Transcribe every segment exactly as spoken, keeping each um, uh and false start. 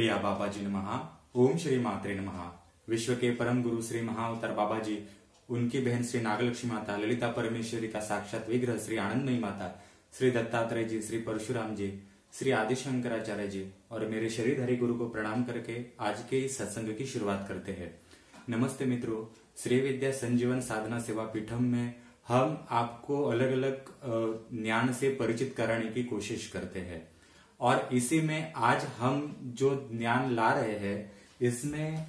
प्रिया बाबा जी नमः। ओम श्री मात्रे नमः। विश्व के परम गुरु श्री महाअवतार बाबा जी, उनकी बहन श्री नागलक्ष्मी माता, ललिता परमेश्वरी का साक्षात विग्रह श्री आनंदमयी माता, श्री दत्तात्रेय जी, श्री परशुराम जी, श्री आदिशंकराचार्य जी और मेरे शरीरधारी गुरु को प्रणाम करके आज के इस सत्संग की शुरुआत करते हैं। नमस्ते मित्रों, श्री विद्या संजीवन साधना सेवा पीठम में हम आपको अलग अलग ज्ञान से परिचित कराने की कोशिश करते हैं और इसी में आज हम जो ज्ञान ला रहे हैं इसमें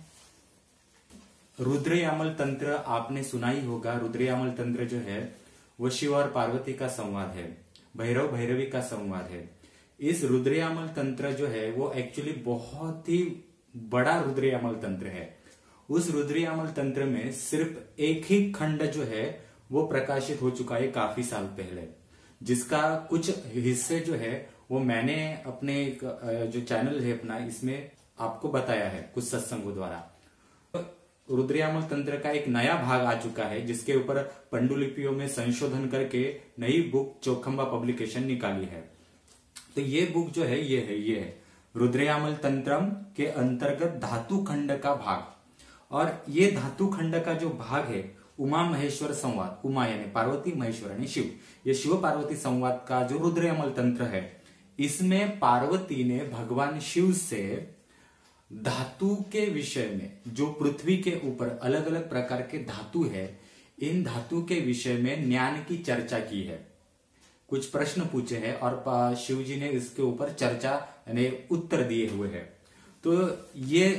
रुद्रयामल तंत्र आपने सुना ही होगा। रुद्रयामल तंत्र जो है वो शिव और पार्वती का संवाद है, भैरव भैरवी का संवाद है। इस रुद्रयामल तंत्र जो है वो एक्चुअली बहुत ही बड़ा रुद्रयामल तंत्र है। उस रुद्रयामल तंत्र में सिर्फ एक ही खंड जो है वो प्रकाशित हो चुका है काफी साल पहले, जिसका कुछ हिस्से जो है वो मैंने अपने जो चैनल है अपना इसमें आपको बताया है कुछ सत्संगों द्वारा। रुद्रयामल तंत्र का एक नया भाग आ चुका है जिसके ऊपर पंडुलिपियों में संशोधन करके नई बुक चौखंबा पब्लिकेशन निकाली है। तो ये बुक जो है ये है ये है रुद्रयामल तंत्रम के अंतर्गत धातु खंड का भाग। और ये धातु खंड का जो भाग है उमा महेश्वर संवाद, उमा यानी पार्वती, महेश्वर यानी शिव, ये शिव पार्वती संवाद का जो रुद्रयामल तंत्र है इसमें पार्वती ने भगवान शिव से धातु के विषय में, जो पृथ्वी के ऊपर अलग अलग प्रकार के धातु है, इन धातु के विषय में ज्ञान की चर्चा की है। कुछ प्रश्न पूछे हैं और शिव जी ने इसके ऊपर चर्चा यानी उत्तर दिए हुए हैं। तो ये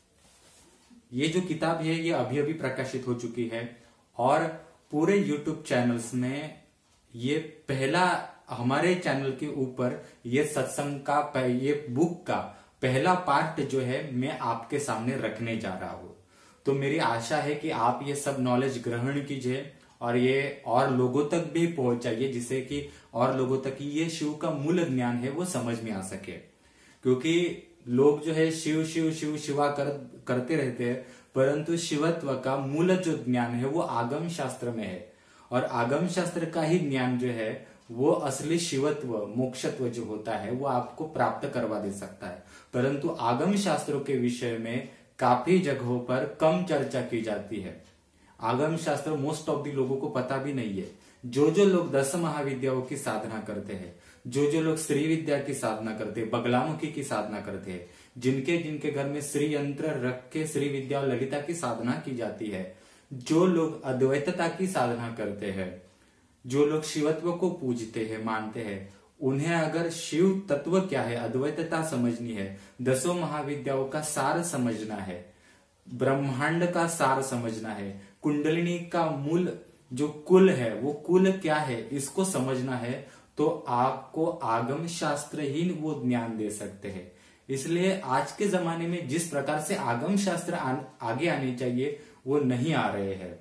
ये जो किताब है ये अभी अभी प्रकाशित हो चुकी है और पूरे यूट्यूब चैनल्स में ये पहला, हमारे चैनल के ऊपर ये सत्संग का, ये बुक का पहला पार्ट जो है मैं आपके सामने रखने जा रहा हूं। तो मेरी आशा है कि आप ये सब नॉलेज ग्रहण कीजिए और ये और लोगों तक भी पहुंचाइए, जिससे कि और लोगों तक ये शिव का मूल ज्ञान है वो समझ में आ सके। क्योंकि लोग जो है शिव शिव शिव शिवा कर, करते रहते हैं, परंतु शिवत्व का मूल जो ज्ञान है वो आगम शास्त्र में है और आगम शास्त्र का ही ज्ञान जो है वो असली शिवत्व, मोक्षत्व जो होता है वो आपको प्राप्त करवा दे सकता है। परंतु आगम शास्त्रों के विषय में काफी जगहों पर कम चर्चा की जाती है। आगम शास्त्र मोस्ट ऑफ दी लोगों को पता भी नहीं है। जो जो लोग दस महाविद्याओं की साधना करते हैं, जो जो लोग श्री विद्या की साधना करते हैं, बगलामुखी की साधना करते हैं, जिनके जिनके घर में श्री यंत्र रख के श्री विद्या और ललिता की साधना की जाती है, जो लोग अद्वैतता की साधना करते हैं, जो लोग शिवत्व को पूजते हैं, मानते हैं, उन्हें अगर शिव तत्व क्या है, अद्वैतता समझनी है, दसों महाविद्याओं का सार समझना है, ब्रह्मांड का सार समझना है, कुंडलिनी का मूल जो कुल है वो कुल क्या है इसको समझना है, तो आपको आगम शास्त्र ही वो ज्ञान दे सकते हैं। इसलिए आज के जमाने में जिस प्रकार से आगम शास्त्र आ, आगे आने चाहिए वो नहीं आ रहे हैं।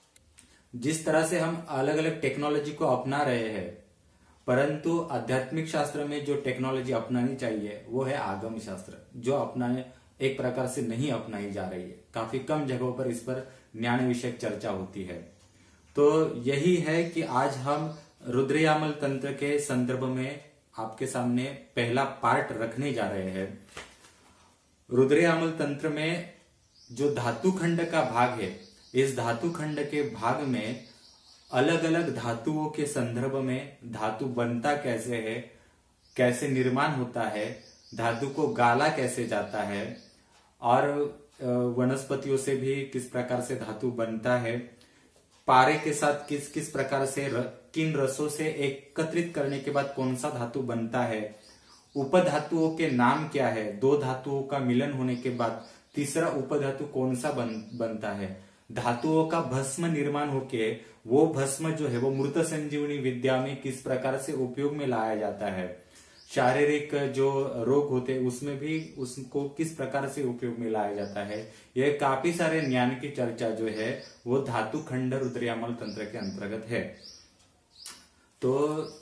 जिस तरह से हम अलग अलग टेक्नोलॉजी को अपना रहे हैं, परंतु आध्यात्मिक शास्त्र में जो टेक्नोलॉजी अपनानी चाहिए वो है आगम शास्त्र, जो अपनाने एक प्रकार से नहीं अपनाई जा रही है। काफी कम जगहों पर इस पर ज्ञान विषयक चर्चा होती है। तो यही है कि आज हम रुद्रयामल तंत्र के संदर्भ में आपके सामने पहला पार्ट रखने जा रहे हैं। रुद्रयामल तंत्र में जो धातु खंड का भाग है, इस धातु खंड के भाग में अलग अलग धातुओं के संदर्भ में धातु बनता कैसे है, कैसे निर्माण होता है, धातु को गाला कैसे जाता है और वनस्पतियों से भी किस प्रकार से धातु बनता है, पारे के साथ किस किस प्रकार से र, किन रसों से एकत्रित करने के बाद कौन सा धातु बनता है, उपधातुओं के नाम क्या है, दो धातुओं का मिलन होने के बाद तीसरा उपधातु कौन सा बन, बनता है, धातुओं का भस्म निर्माण होके वो भस्म जो है वो मृत संजीवनी विद्या में किस प्रकार से उपयोग में लाया जाता है, शारीरिक जो रोग होते हैं उसमें भी उसको किस प्रकार से उपयोग में लाया जाता है, यह काफी सारे ज्ञान की चर्चा जो है वो धातु खंड रुद्रयामल तंत्र के अंतर्गत है। तो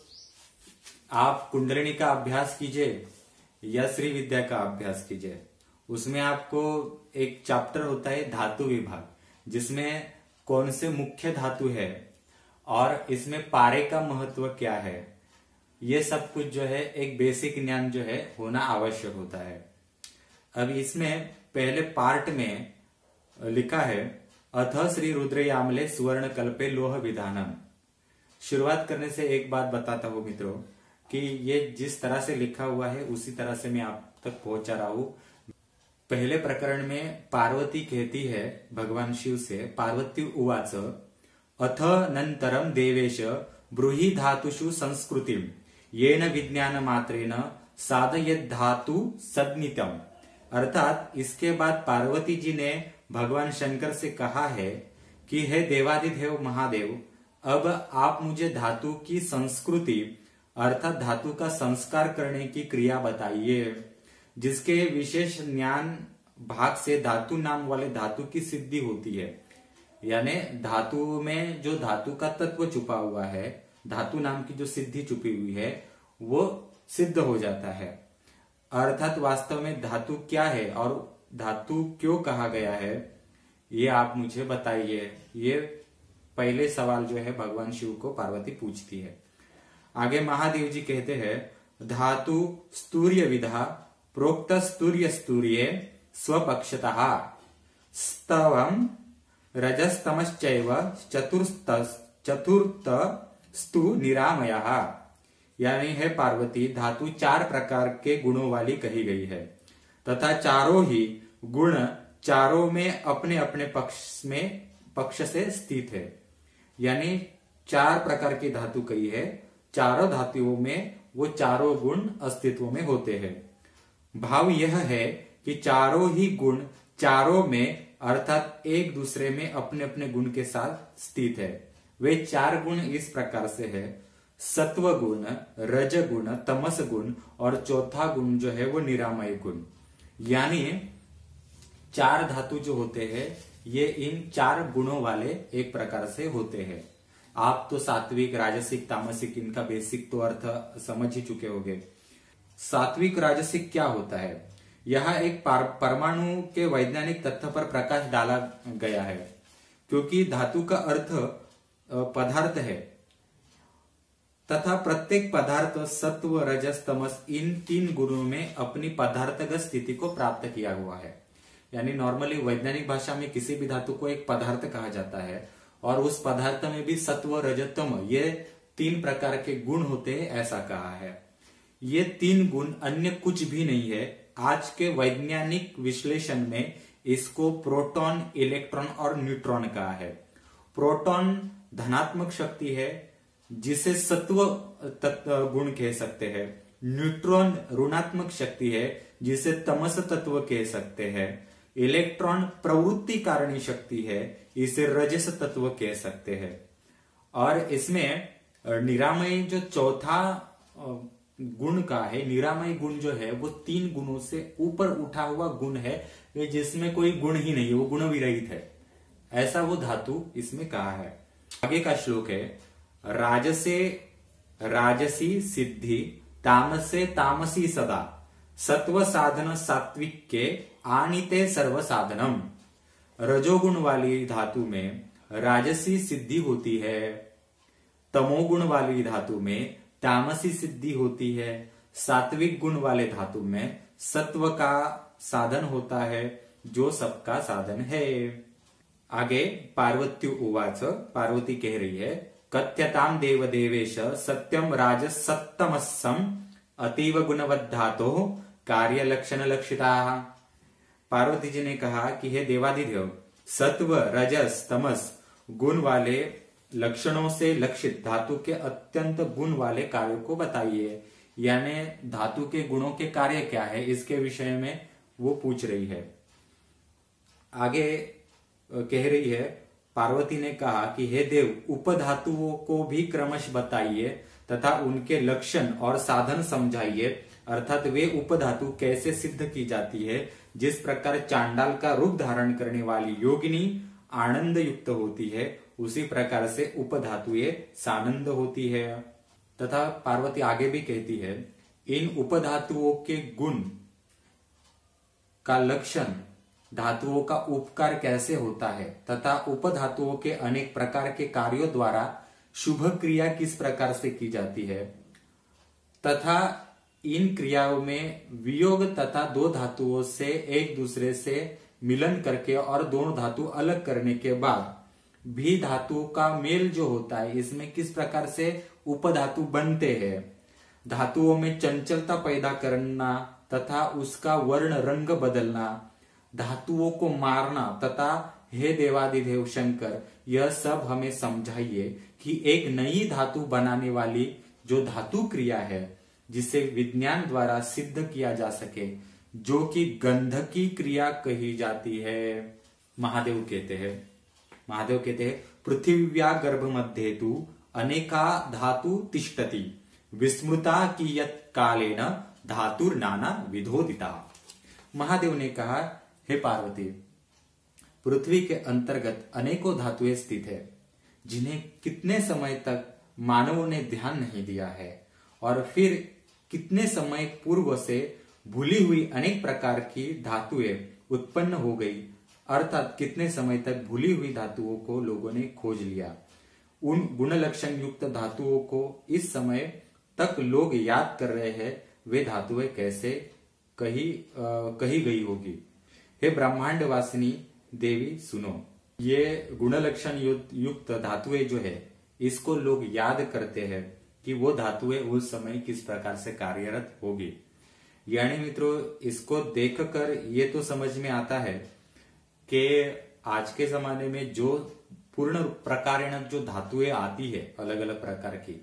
आप कुंडलिनी का अभ्यास कीजिए या श्री विद्या का अभ्यास कीजिए, उसमें आपको एक चैप्टर होता है धातु विभाग, जिसमें कौन से मुख्य धातु है और इसमें पारे का महत्व क्या है, ये सब कुछ जो है एक बेसिक ज्ञान जो है होना आवश्यक होता है। अब इसमें पहले पार्ट में लिखा है अथ श्री रुद्रयामले सुवर्ण कल्पे लोह विधानम। शुरुआत करने से एक बात बताता हूं मित्रों कि ये जिस तरह से लिखा हुआ है उसी तरह से मैं आप तक पहुंचा रहा हूं। पहले प्रकरण में पार्वती कहती है भगवान शिव से, पार्वती उवाच अथ नंतरम देवेश ब्रूहि धातुषु संस्कृतिम येन विज्ञान मात्रेन साधयेद धातु सद्नितम। अर्थात इसके बाद पार्वती जी ने भगवान शंकर से कहा है कि हे देवादिदेव महादेव, अब आप मुझे धातु की संस्कृति अर्थात धातु का संस्कार करने की क्रिया बताइए, जिसके विशेष ज्ञान भाग से धातु नाम वाले धातु की सिद्धि होती है। यानी धातु में जो धातु का तत्व छुपा हुआ है, धातु नाम की जो सिद्धि छुपी हुई है, वो सिद्ध हो जाता है। अर्थात वास्तव में धातु क्या है और धातु क्यों कहा गया है, ये आप मुझे बताइए। ये पहले सवाल जो है भगवान शिव को पार्वती पूछती है। आगे महादेव जी कहते हैं धातु स्तूर्य विधा प्रोक्त स्तूर्य स्तूर्ये स्वपक्षतः स्तवम रजस्तमश्चैव चतुर्थ चतुर्थ स्तु निरामयः। यानी है पार्वती, धातु चार प्रकार के गुणों वाली कही गई है तथा चारों ही गुण चारों में अपने अपने पक्ष में पक्ष से स्थित है। यानी चार प्रकार की धातु कही है, चारों धातुओं में वो चारों गुण अस्तित्व में होते हैं। भाव यह है कि चारों ही गुण चारों में अर्थात एक दूसरे में अपने अपने गुण के साथ स्थित है। वे चार गुण इस प्रकार से है, सत्व गुण, रज गुण, तमस गुण और चौथा गुण जो है वो निरामय गुण। यानी चार धातु जो होते हैं ये इन चार गुणों वाले एक प्रकार से होते हैं। आप तो सात्विक, राजसिक, तामसिक इनका बेसिक तो अर्थ समझ ही चुके होंगे। सात्विक राजसिक क्या होता है? यह एक परमाणु के वैज्ञानिक तथ्य पर प्रकाश डाला गया है, क्योंकि धातु का अर्थ पदार्थ है तथा प्रत्येक पदार्थ सत्व, रजस, तमस इन तीन गुणों में अपनी पदार्थगत स्थिति को प्राप्त किया हुआ है। यानी नॉर्मली वैज्ञानिक भाषा में किसी भी धातु को एक पदार्थ कहा जाता है और उस पदार्थ में भी सत्व, रज, तम ये तीन प्रकार के गुण होते हैं, ऐसा कहा है। ये तीन गुण अन्य कुछ भी नहीं है। आज के वैज्ञानिक विश्लेषण में इसको प्रोटॉन, इलेक्ट्रॉन और न्यूट्रॉन कहा है। प्रोटॉन धनात्मक शक्ति है जिसे सत्व गुण कह सकते हैं। न्यूट्रॉन ऋणात्मक शक्ति है जिसे तमस तत्व कह सकते हैं। इलेक्ट्रॉन प्रवृत्ति कारणीय शक्ति है, इसे रजस तत्व कह सकते हैं। और इसमें निरामय जो चौथा गुण का है, निरामय गुण जो है वो तीन गुणों से ऊपर उठा हुआ गुण है, जिसमें कोई गुण ही नहीं है, वो गुण विरहित है, ऐसा वो धातु इसमें कहा है। आगे का श्लोक है राजसे राजसी सिद्धि तामसे तामसी सदा सत्व साधन सात्विक के आनिते सर्व साधनम। रजोगुण वाली धातु में राजसी सिद्धि होती है, तमोगुण वाली धातु में तामसी सिद्धि होती है, सात्विक गुण वाले धातु में सत्व का साधन होता है जो सबका साधन है। आगे पार्वती उवाच, पार्वती कह रही है कथ्यताम देव देवेश सत्यम राजस सत्तमस्सम अतीव गुणवद्धातो कार्य लक्षण लक्षिता। पार्वती जी ने कहा कि हे देवादिदेव, सत्व, रजस, तमस गुण वाले लक्षणों से लक्षित धातु के अत्यंत गुण वाले कार्यों को बताइए। यानी धातु के गुणों के कार्य क्या है, इसके विषय में वो पूछ रही है। आगे कह रही है पार्वती ने कहा कि हे देव, उपधातुओं को भी क्रमश बताइए तथा उनके लक्षण और साधन समझाइए। अर्थात वे उपधातु कैसे सिद्ध की जाती है। जिस प्रकार चांडाल का रूप धारण करने वाली योगिनी आनंद युक्त होती है, उसी प्रकार से उपधातुएं सानंद होती है। तथा पार्वती आगे भी कहती है इन उपधातुओं के गुण का लक्षण, धातुओं का उपकार कैसे होता है तथा उपधातुओं के अनेक प्रकार के कार्यों द्वारा शुभ क्रिया किस प्रकार से की जाती है तथा इन क्रियाओं में वियोग तथा दो धातुओं से एक दूसरे से मिलन करके और दोनों धातु अलग करने के बाद भी धातुओं का मेल जो होता है, इसमें किस प्रकार से उपधातु बनते हैं। धातुओं में चंचलता पैदा करना तथा उसका वर्ण रंग बदलना, धातुओं को मारना तथा हे देवादिदेव शंकर, यह सब हमें समझाइए कि एक नई धातु बनाने वाली जो धातु क्रिया है जिसे विज्ञान द्वारा सिद्ध किया जा सके, जो कि गंधकी क्रिया कही जाती है। महादेव कहते हैं महादेव कहते हैं पृथिव्या गर्भ मध्य तु अनेका धातु तिष्ठति विस्मृता कियत् कालेन धातुर नाना विधोदिता। महादेव ने कहा, हे पार्वती, पृथ्वी के अंतर्गत अनेकों धातुएं स्थित है जिन्हें कितने समय तक मानवों ने ध्यान नहीं दिया है, और फिर कितने समय पूर्व से भूली हुई अनेक प्रकार की धातुएं उत्पन्न हो गई, अर्थात कितने समय तक भूली हुई धातुओं को लोगों ने खोज लिया। उन गुण लक्षण युक्त धातुओं को इस समय तक लोग याद कर रहे हैं, वे धातुएं कैसे कही आ, कही गई होगी। हे ब्रह्मांड वासिनी देवी सुनो, ये गुण लक्षण युक्त धातुएं जो है इसको लोग याद करते हैं कि वो धातुएं उस समय किस प्रकार से कार्यरत होगी। यानी मित्रों, इसको देखकर ये तो समझ में आता है कि आज के जमाने में जो पूर्ण प्रकारेण जो धातुएं आती है अलग अलग प्रकार की,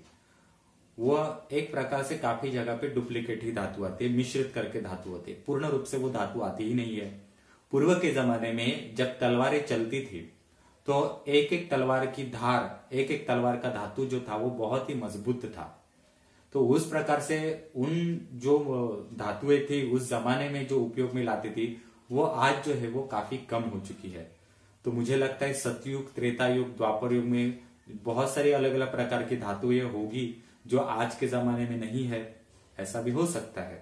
वह एक प्रकार से काफी जगह पे डुप्लीकेट ही धातु आती है, मिश्रित करके धातु होती है, पूर्ण रूप से वो धातु आती ही नहीं है। पूर्व के जमाने में जब तलवारें चलती थी तो एक एक तलवार की धार, एक एक तलवार का धातु जो था वो बहुत ही मजबूत था। तो उस प्रकार से उन जो धातुएं थी उस जमाने में जो उपयोग में लाती थी, वो आज जो है वो काफी कम हो चुकी है। तो मुझे लगता है सतयुग, त्रेता युग, द्वापर युग में बहुत सारी अलग अलग प्रकार की धातुएं होगी जो आज के जमाने में नहीं है, ऐसा भी हो सकता है।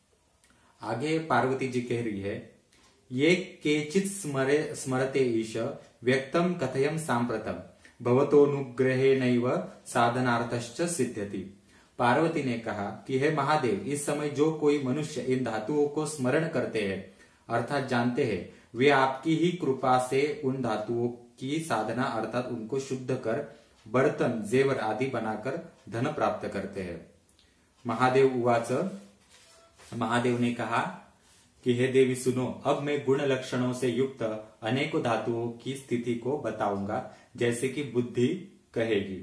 आगे पार्वती जी कह रही है, ये केचित स्मरे स्मरते ईश व्यक्तम कथयम सांप्रतम भवतोनुग्रहे नैव साधनार्थश्च सिद्ध्यति। पार्वती ने कहा कि हे महादेव, इस समय जो कोई मनुष्य इन धातुओं को स्मरण करते हैं अर्थात जानते हैं, वे आपकी ही कृपा से उन धातुओं की साधना अर्थात उनको शुद्ध कर बर्तन, जेवर आदि बनाकर धन प्राप्त करते हैं। महादेव उवाच, महादेव ने कहा कि हे देवी सुनो, अब मैं गुण लक्षणों से युक्त अनेकों धातुओं की स्थिति को बताऊंगा, जैसे कि बुद्धि कहेगी।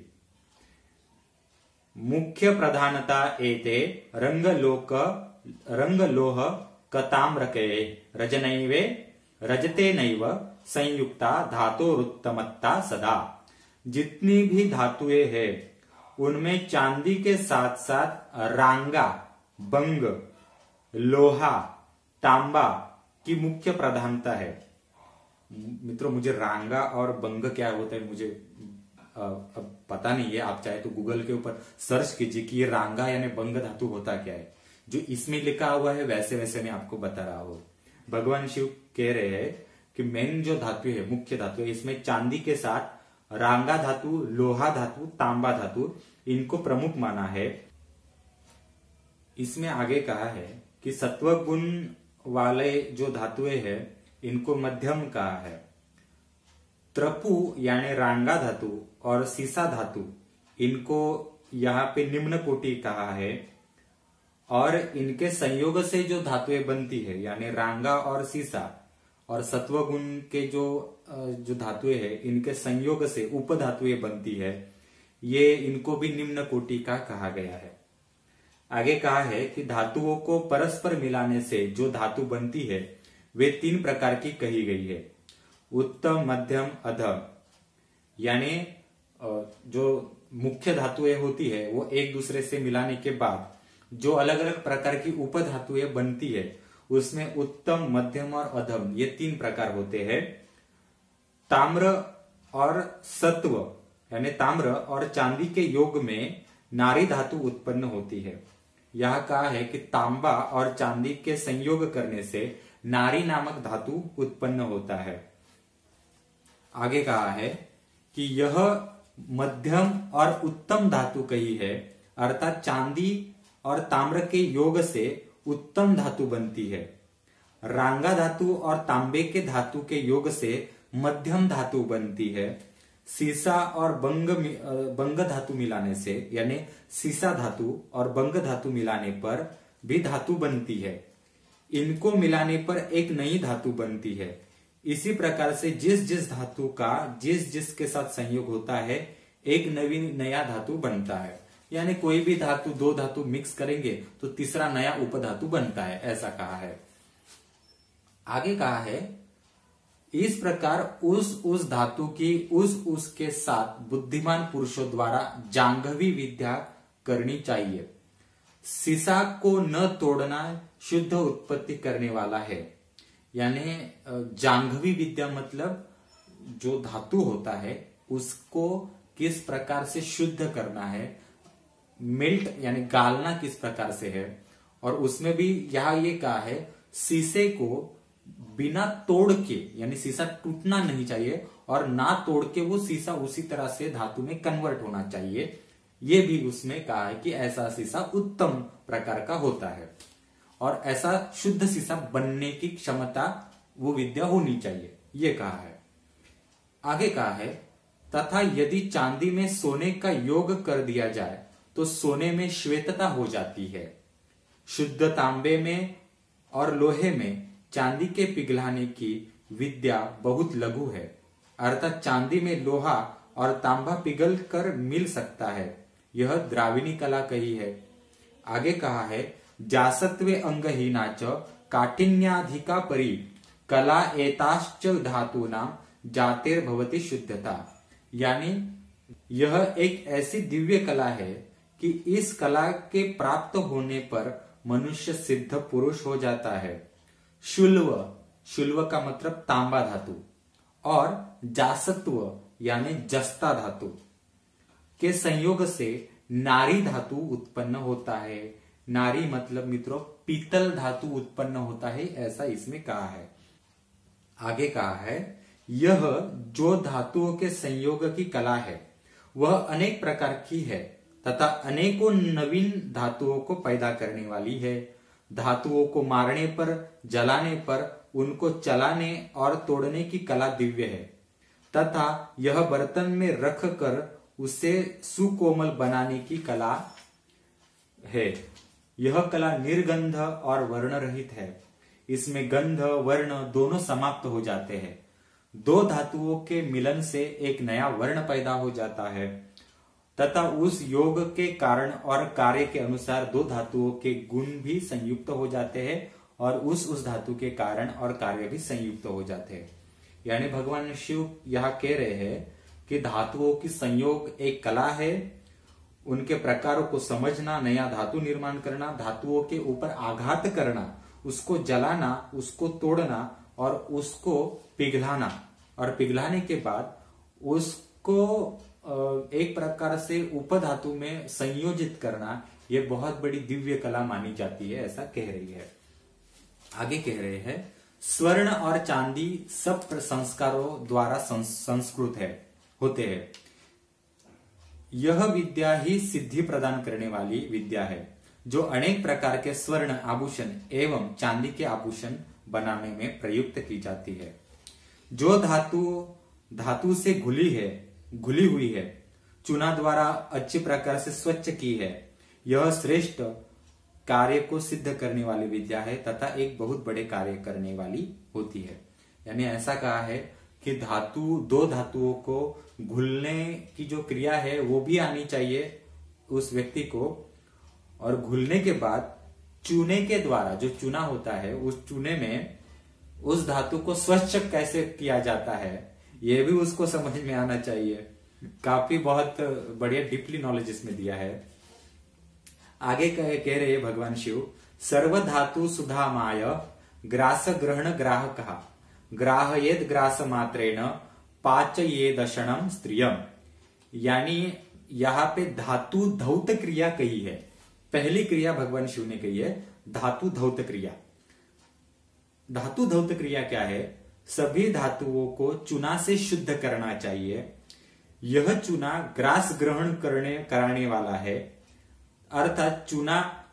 मुख्य प्रधानता एते रंगलोक रंगलोह कताम्रके रजनैवे रजते नैव संयुक्ता धातोरुत्तमत्ता सदा। जितनी भी धातुएं हैं उनमें चांदी के साथ साथ रांगा, बंग, लोहा, तांबा की मुख्य प्रधानता है। मित्रों, मुझे रांगा और बंग क्या होता है मुझे अब पता नहीं है, आप चाहे तो गूगल के ऊपर सर्च कीजिए कि ये रांगा यानी बंग धातु होता क्या है। जो इसमें लिखा हुआ है वैसे वैसे मैं आपको बता रहा हूं। भगवान शिव कह रहे हैं कि मेन जो धातु है, मुख्य धातु है, इसमें चांदी के साथ रांगा धातु, लोहा धातु, तांबा धातु, इनको प्रमुख माना है। इसमें आगे कहा है कि सत्व गुण वाले जो धातुएं हैं इनको मध्यम कहा है। त्रपु यानी रांगा धातु और सीसा धातु, इनको यहाँ पे निम्न कोटि कहा है। और इनके संयोग से जो धातुएं बनती है यानी रांगा और सीसा और सत्वगुण के जो जो धातुएं है, इनके संयोग से उप धातुएं बनती है, ये इनको भी निम्न कोटि का कहा गया है। आगे कहा है कि धातुओं को परस्पर मिलाने से जो धातु बनती है वे तीन प्रकार की कही गई है। उत्तम, मध्यम, अधम। यानी जो मुख्य धातुएं होती है वो एक दूसरे से मिलाने के बाद जो अलग अलग प्रकार की उप धातुएं बनती है उसमें उत्तम, मध्यम और अधम ये तीन प्रकार होते हैं। ताम्र और सत्व यानी ताम्र और चांदी के योग में नारी धातु उत्पन्न होती है। यह कहा है कि तांबा और चांदी के संयोग करने से नारी नामक धातु उत्पन्न होता है। आगे कहा है कि यह मध्यम और उत्तम धातु कही है, अर्थात चांदी और ताम्र के योग से उत्तम धातु बनती है। रांगा धातु और तांबे के धातु के योग से मध्यम धातु बनती है। सीसा और बंग बंग धातु मिलाने से यानी सीसा धातु और बंग धातु मिलाने पर भी धातु बनती है। इनको मिलाने पर एक नई धातु बनती है। इसी प्रकार से जिस जिस धातु का जिस जिस के साथ संयोग होता है एक नवीन नया धातु बनता है। यानी कोई भी धातु दो धातु मिक्स करेंगे तो तीसरा नया उपधातु बनता है, ऐसा कहा है। आगे कहा है इस प्रकार उस उस धातु की उस उसके साथ बुद्धिमान पुरुषों द्वारा जांघवी विद्या करनी चाहिए। सीसा को न तोड़ना शुद्ध उत्पत्ति करने वाला है। यानी जांघवी विद्या मतलब जो धातु होता है उसको किस प्रकार से शुद्ध करना है, मेल्ट यानी गालना किस प्रकार से है। और उसमें भी यहां ये कहा है शीशे को बिना तोड़ के यानी शीशा टूटना नहीं चाहिए और ना तोड़ के वो शीशा उसी तरह से धातु में कन्वर्ट होना चाहिए। ये भी उसमें कहा है कि ऐसा शीशा उत्तम प्रकार का होता है और ऐसा शुद्ध शीशा बनने की क्षमता वो विद्या होनी चाहिए, ये कहा है। आगे कहा है तथा यदि चांदी में सोने का योग कर दिया जाए तो सोने में श्वेतता हो जाती है। शुद्ध तांबे में और लोहे में चांदी के पिघलाने की विद्या बहुत लघु है, अर्थात चांदी में लोहा और तांबा पिघल कर मिल सकता है। यह द्राविणी कला कही है। आगे कहा है जासत्वे अंगहीनाच काठिन्याधिका परी कला एताश्च धातूनां जातेर्भवति शुद्धता। यानी यह एक ऐसी दिव्य कला है कि इस कला के प्राप्त होने पर मनुष्य सिद्ध पुरुष हो जाता है। शुल्व, शुल्व का मतलब तांबा धातु और जासत्व यानी जस्ता धातु के संयोग से नारी धातु उत्पन्न होता है। नारी मतलब मित्रों पीतल धातु उत्पन्न होता है, ऐसा इसमें कहा है। आगे कहा है यह जो धातुओं के संयोग की कला है वह अनेक प्रकार की है तथा अनेकों नवीन धातुओं को पैदा करने वाली है। धातुओं को मारने पर, जलाने पर, उनको चलाने और तोड़ने की कला दिव्य है तथा यह बर्तन में रख कर उसे सुकोमल बनाने की कला है। यह कला निर्गंध और वर्ण रहित है। इसमें गंध वर्ण दोनों समाप्त हो जाते हैं। दो धातुओं के मिलन से एक नया वर्ण पैदा हो जाता है तथा उस योग के कारण और कार्य के अनुसार दो धातुओं के गुण भी संयुक्त हो जाते हैं और उस उस धातु के कारण और कार्य भी संयुक्त हो जाते हैं। यानी भगवान शिव यह कह रहे हैं कि धातुओं की संयोग एक कला है। उनके प्रकारों को समझना, नया धातु निर्माण करना, धातुओं के ऊपर आघात करना, उसको जलाना, उसको तोड़ना और उसको पिघलाना और पिघलाने के बाद उसको एक प्रकार से उपधातु में संयोजित करना, यह बहुत बड़ी दिव्य कला मानी जाती है, ऐसा कह रही है। आगे कह रहे हैं स्वर्ण और चांदी सब संस्कारों द्वारा संस्कृत है होते हैं। यह विद्या ही सिद्धि प्रदान करने वाली विद्या है जो अनेक प्रकार के स्वर्ण आभूषण एवं चांदी के आभूषण बनाने में प्रयुक्त की जाती है। जो धातु धातु से घुली है घुली हुई है, चूना द्वारा अच्छी प्रकार से स्वच्छ की है, यह श्रेष्ठ कार्य को सिद्ध करने वाली विद्या है तथा एक बहुत बड़े कार्य करने वाली होती है। यानी ऐसा कहा है कि धातु दो धातुओं को घुलने की जो क्रिया है वो भी आनी चाहिए उस व्यक्ति को, और घुलने के बाद चूने के द्वारा जो चूना होता है उस चूने में उस धातु को स्वच्छ कैसे किया जाता है ये भी उसको समझ में आना चाहिए। काफी बहुत बढ़िया डीपली नॉलेज इसमें दिया है। आगे कह, कह रहे भगवान शिव सर्व धातु सुधामाय ग्रास ग्रहण ग्राहक ग्राहयेद ग्रास मात्रेण पाचयेदशनम स्त्रियम। यानी यहाँ पे धातु धौत क्रिया कही है। पहली क्रिया भगवान शिव ने कही है धातु धौत क्रिया। धातु धौत क्रिया क्या है? सभी धातुओं को चूना से शुद्ध करना चाहिए। यह चूना ग्रास ग्रहण करने कराने वाला है, अर्थात चूना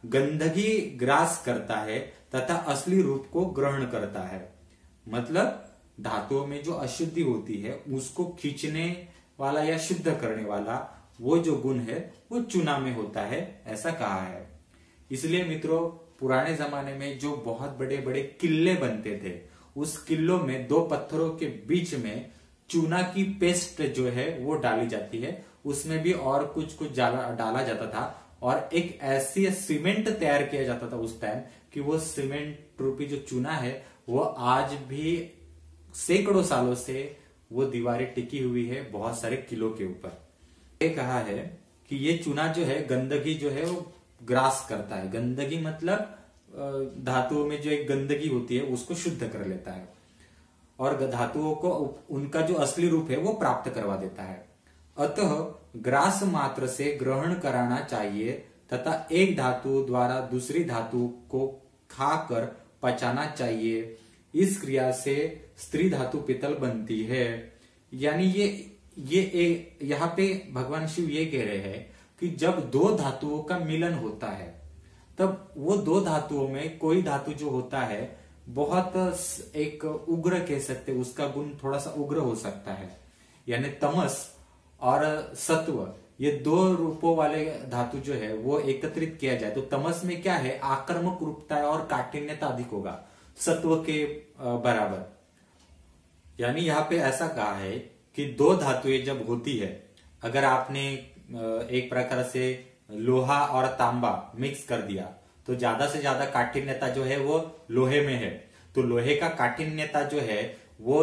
गंदगी ग्रास करता है तथा असली रूप को ग्रहण करता है। मतलब धातुओं में जो अशुद्धि होती है उसको खींचने वाला या शुद्ध करने वाला वो जो गुण है वो चूना में होता है, ऐसा कहा है। इसलिए मित्रों, पुराने जमाने में जो बहुत बड़े बड़े किले बनते थे, उस किलों में दो पत्थरों के बीच में चूना की पेस्ट जो है वो डाली जाती है, उसमें भी और कुछ कुछ डाला जाता था और एक ऐसी सीमेंट तैयार किया जाता था उस टाइम कि वो सीमेंट रूपी जो चूना है वो आज भी सैकड़ों सालों से वो दीवारें टिकी हुई है बहुत सारे किलों के ऊपर। ये कहा है कि ये चूना जो है गंदगी जो है वो ग्रास करता है। गंदगी मतलब धातुओं में जो एक गंदगी होती है उसको शुद्ध कर लेता है और धातुओं को उनका जो असली रूप है वो प्राप्त करवा देता है। अतः ग्रास मात्र से ग्रहण कराना चाहिए तथा एक धातु द्वारा दूसरी धातु को खाकर पचाना चाहिए। इस क्रिया से स्त्री धातु पित्तल बनती है। यानी ये ये यहाँ पे भगवान शिव ये कह रहे हैं कि जब दो धातुओं का मिलन होता है तब वो दो धातुओं में कोई धातु जो होता है बहुत एक उग्र कह सकते, उसका गुण थोड़ा सा उग्र हो सकता है। यानी तमस और सत्व ये दो रूपों वाले धातु जो है वो एकत्रित किया जाए तो तमस में क्या है, आक्रामक रूपता है और काठिन्यता अधिक होगा सत्व के बराबर। यानी यहाँ पे ऐसा कहा है कि दो धातुएं जब होती है, अगर आपने एक प्रकार से लोहा और तांबा मिक्स कर दिया तो ज्यादा से ज्यादा काठिन्यता जो है वो लोहे में है। तो लोहे का काठिन्यता जो है वो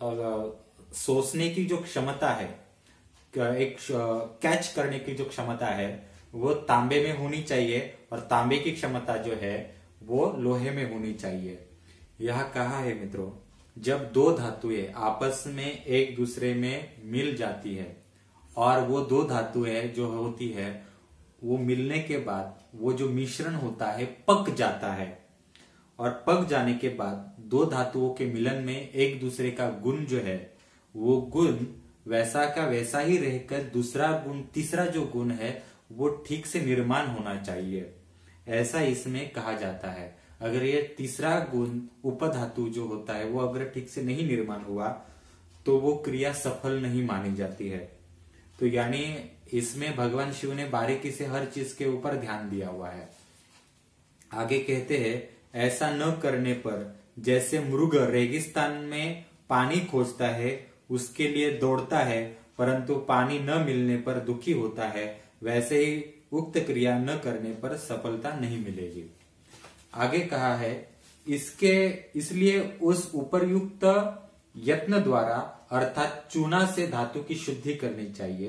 सोचने की जो क्षमता है, एक कैच करने की जो क्षमता है वो तांबे में होनी चाहिए और तांबे की क्षमता जो है वो लोहे में होनी चाहिए। यह कहा है मित्रों, जब दो धातुएं आपस में एक दूसरे में मिल जाती है और वो दो धातुएं जो होती है वो मिलने के बाद वो जो मिश्रण होता है पक जाता है और पक जाने के बाद दो धातुओं के मिलन में एक दूसरे का गुण जो है वो गुण वैसा का वैसा ही रहकर दूसरा गुण, तीसरा जो गुण है वो ठीक से निर्माण होना चाहिए, ऐसा इसमें कहा जाता है। अगर ये तीसरा गुण उपधातु जो होता है वो अगर ठीक से नहीं निर्माण हुआ तो वो क्रिया सफल नहीं मानी जाती है। तो यानी इसमें भगवान शिव ने बारीकी से हर चीज के ऊपर ध्यान दिया हुआ है। आगे कहते हैं, ऐसा न करने पर जैसे मृग रेगिस्तान में पानी खोजता है, उसके लिए दौड़ता है परंतु पानी न मिलने पर दुखी होता है, वैसे ही उक्त क्रिया न करने पर सफलता नहीं मिलेगी। आगे कहा है, इसके इसलिए उस उपरयुक्त यत्न द्वारा अर्थात चूना से धातु की शुद्धि करनी चाहिए।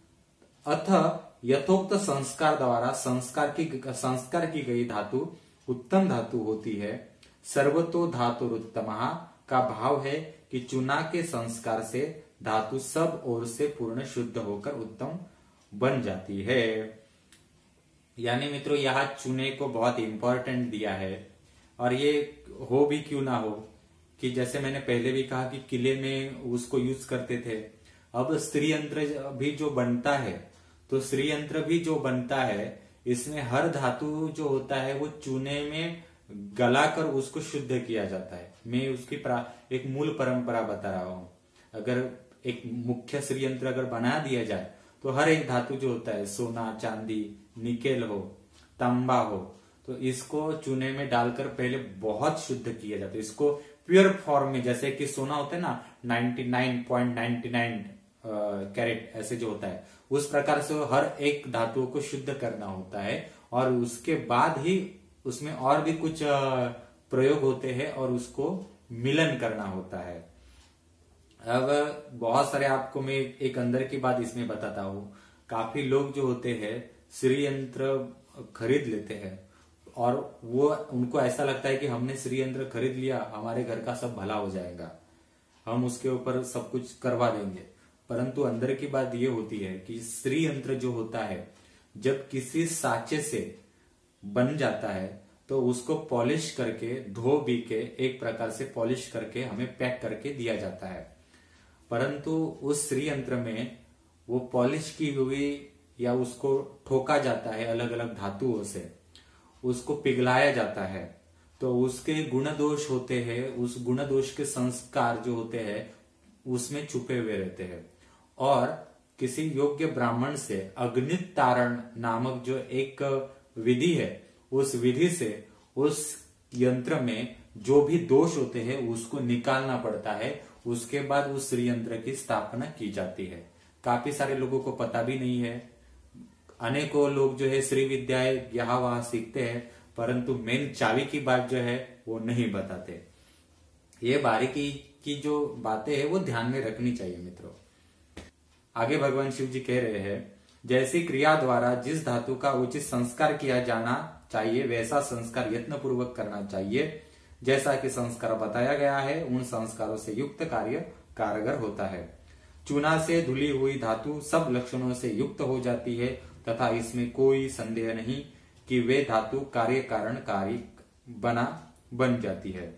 अतः यथोक्त संस्कार द्वारा संस्कार की संस्कार की गई धातु उत्तम धातु होती है। सर्वतो धातुरुत्तमः का भाव है कि चूना के संस्कार से धातु सब ओर से पूर्ण शुद्ध होकर उत्तम बन जाती है। यानी मित्रों, यहाँ चूने को बहुत इंपॉर्टेंट दिया है और ये हो भी क्यों ना हो कि जैसे मैंने पहले भी कहा कि किले में उसको यूज करते थे। अब स्त्री यंत्र भी जो बनता है तो स्त्री यंत्र भी जो बनता है इसमें हर धातु जो होता है वो चूने में गलाकर उसको शुद्ध किया जाता है। मैं उसकी एक मूल परंपरा बता रहा हूं। अगर एक मुख्य श्री यंत्र अगर बना दिया जाए तो हर एक धातु जो होता है, सोना, चांदी, निकेल हो, तांबा हो, तो इसको चूने में डालकर पहले बहुत शुद्ध किया जाता है। इसको प्योर फॉर्म में, जैसे कि सोना होता है ना निन्यानवे पॉइंट नौ नौ कैरेट ऐसे जो होता है, उस प्रकार से हर एक धातुओं को शुद्ध करना होता है और उसके बाद ही उसमें और भी कुछ प्रयोग होते हैं और उसको मिलन करना होता है। अब बहुत सारे आपको मैं एक अंदर की बात इसमें बताता हूं। काफी लोग जो होते हैं श्री यंत्र खरीद लेते हैं और वो उनको ऐसा लगता है कि हमने श्री यंत्र खरीद लिया, हमारे घर का सब भला हो जाएगा, हम उसके ऊपर सब कुछ करवा देंगे। परंतु अंदर की बात ये होती है कि श्री यंत्र जो होता है जब किसी साँचे से बन जाता है तो उसको पॉलिश करके, धो भी के एक प्रकार से पॉलिश करके हमें पैक करके दिया जाता है। परंतु उस श्री यंत्र में वो पॉलिश की हुई या उसको ठोका जाता है अलग अलग धातुओं से उसको पिघलाया जाता है तो उसके गुण दोष होते हैं, उस गुण दोष के संस्कार जो होते हैं उसमें छुपे हुए रहते हैं। और किसी योग्य ब्राह्मण से अग्नित तारण नामक जो एक विधि है, उस विधि से उस यंत्र में जो भी दोष होते हैं उसको निकालना पड़ता है। उसके बाद उस श्री यंत्र की स्थापना की जाती है। काफी सारे लोगों को पता भी नहीं है। अनेकों लोग जो है श्री विद्याएं यहाँ वहां सीखते हैं, परंतु मेन चाबी की बात जो है वो नहीं बताते। ये बारीकी की जो बातें हैं वो ध्यान में रखनी चाहिए मित्रों। आगे भगवान शिव जी कह रहे हैं, जैसी क्रिया द्वारा जिस धातु का उचित संस्कार किया जाना चाहिए वैसा संस्कार यत्न पूर्वक करना चाहिए। जैसा कि संस्कार बताया गया है उन संस्कारों से युक्त कार्य कारगर होता है। चूना से धुली हुई धातु सब लक्षणों से युक्त हो जाती है तथा इसमें कोई संदेह नहीं कि वे धातु कार्य कारण कार्य बना बन जाती है।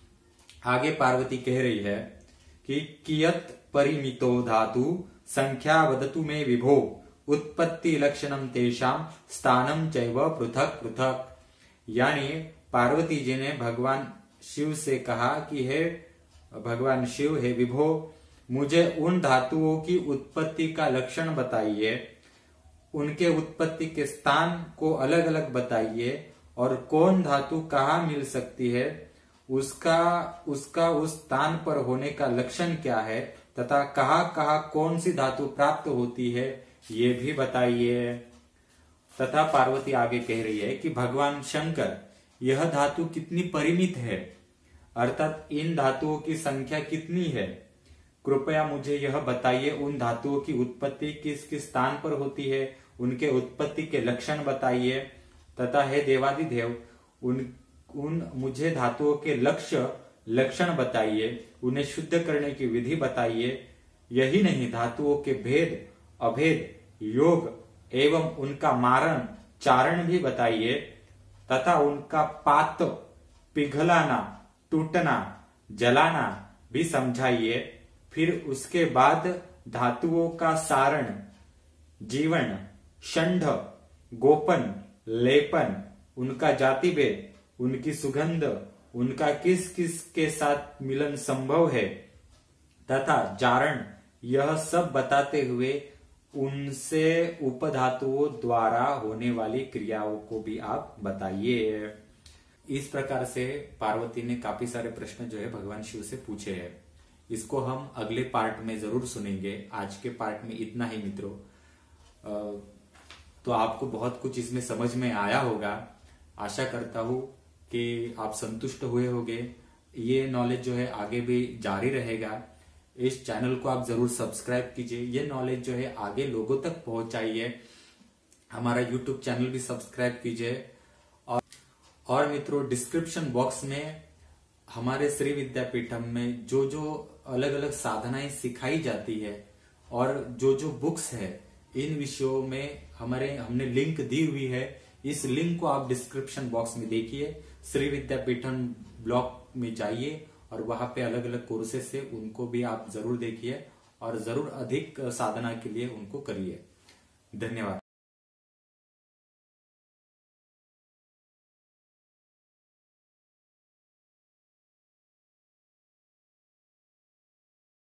आगे पार्वती कह रही है कि कियत परिमितो धातु संख्या वदतु में विभो उत्पत्ति लक्षणम तेषाम स्थानम चैव पृथक पृथक। यानी पार्वती जी ने भगवान शिव से कहा कि हे भगवान शिव, हे विभो, मुझे उन धातुओं की उत्पत्ति का लक्षण बताइए, उनके उत्पत्ति के स्थान को अलग अलग बताइए और कौन धातु कहाँ मिल सकती है, उसका उसका उस स्थान पर होने का लक्षण क्या है तथा कहाँ कहाँ कौन सी धातु प्राप्त होती है ये भी बताइए। तथा पार्वती आगे कह रही है कि भगवान शंकर, यह धातु कितनी परिमित है, अर्थात इन धातुओं की संख्या कितनी है, कृपया मुझे यह बताइए। उन धातुओं की उत्पत्ति किस किस स्थान पर होती है, उनके उत्पत्ति के लक्षण बताइए। तथा हे देवादिदेव, उन उन मुझे धातुओं के लक्ष्य लक्षण बताइए, उन्हें शुद्ध करने की विधि बताइए। यही नहीं, धातुओं के भेद, अभेद, योग एवं उनका मारण चारण भी बताइए तथा उनका पात, पिघलाना, टूटना, जलाना भी समझाइए। फिर उसके बाद धातुओं का सारण, जीवन, षंढ, गोपन, लेपन, उनका जाति भेद, उनकी सुगंध, उनका किस किस के साथ मिलन संभव है तथा जारण, यह सब बताते हुए उनसे उपधातुओं द्वारा होने वाली क्रियाओं को भी आप बताइए। इस प्रकार से पार्वती ने काफी सारे प्रश्न जो है भगवान शिव से पूछे हैं। इसको हम अगले पार्ट में जरूर सुनेंगे। आज के पार्ट में इतना ही मित्रों। तो आपको बहुत कुछ इसमें समझ में आया होगा। आशा करता हूं कि आप संतुष्ट हुए होंगे। ये नॉलेज जो है आगे भी जारी रहेगा। इस चैनल को आप जरूर सब्सक्राइब कीजिए। ये नॉलेज जो है आगे लोगों तक पहुंचाइए। हमारा यूट्यूब चैनल भी सब्सक्राइब कीजिए। और और मित्रों, डिस्क्रिप्शन बॉक्स में हमारे श्री विद्यापीठम में जो जो अलग अलग साधनाएं सिखाई जाती है और जो जो बुक्स है, इन विषयों में हमारे हमने लिंक दी हुई है। इस लिंक को आप डिस्क्रिप्शन बॉक्स में देखिए। श्री विद्यापीठम ब्लॉग में जाइए और वहां पे अलग अलग कोर्सेस है, उनको भी आप जरूर देखिए और जरूर अधिक साधना के लिए उनको करिए। धन्यवाद।